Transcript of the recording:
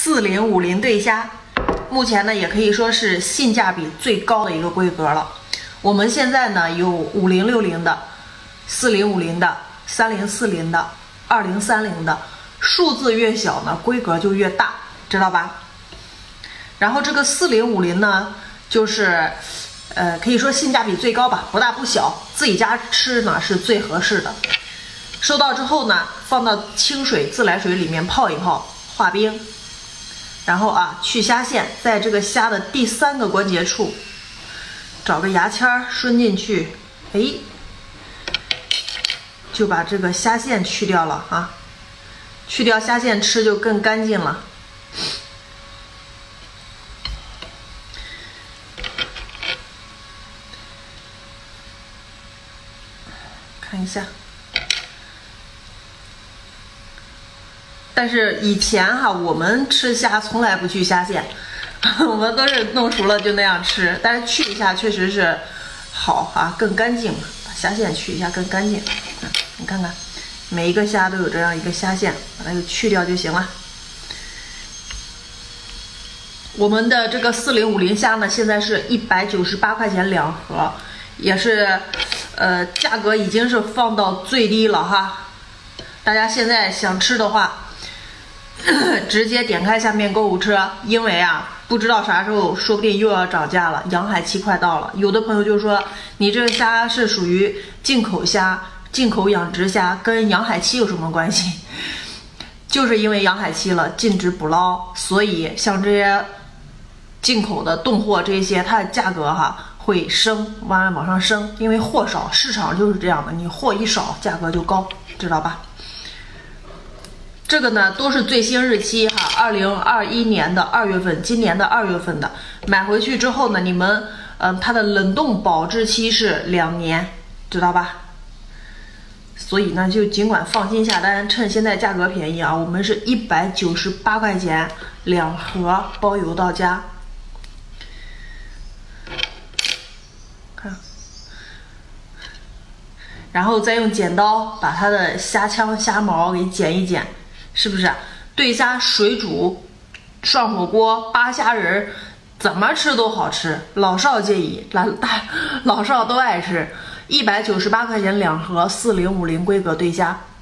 4050对虾，目前呢也可以说是性价比最高的一个规格了。我们现在呢有5060的、4050的、3040的、2030的，数字越小呢规格就越大，知道吧？然后这个4050呢，就是可以说性价比最高吧，不大不小，自己家吃呢是最合适的。收到之后呢，放到清水自来水里面泡一泡，化冰，然后去虾线，在这个虾的第3个关节处，找个牙签顺进去，就把这个虾线去掉了啊，去掉虾线吃就更干净了。看一下。但是以前我们吃虾从来不去虾线，我们都是弄熟了就那样吃。但是去一下确实是好更干净，把虾线去一下更干净。你看看，每一个虾都有这样一个虾线，把它给去掉就行了。我们的这个4050虾呢，现在是198块钱2盒，也是价格已经是放到最低了哈。大家现在想吃的话，直接点开下面购物车，因为不知道啥时候说不定又要涨价了，阳海期快到了。有的朋友就说你这个虾是属于进口虾、进口养殖虾，跟阳海期有什么关系？就是因为阳海期了，禁止捕捞，所以像这些进口的冻货这些，它的价格会往上升，因为货少，市场就是这样的，你货一少，价格就高，知道吧？这个呢都是最新日期2021年的2月份，今年的2月份的，买回去之后呢，你们它的冷冻保质期是2年，知道吧？所以呢就尽管放心下单，趁现在价格便宜我们是198块钱2盒，包邮到家。看，然后再用剪刀把它的虾腔、虾毛给剪一剪。是不是对虾水煮、涮火锅、扒虾仁，怎么吃都好吃，老少皆宜，老少都爱吃。198块钱2盒4050规格对虾。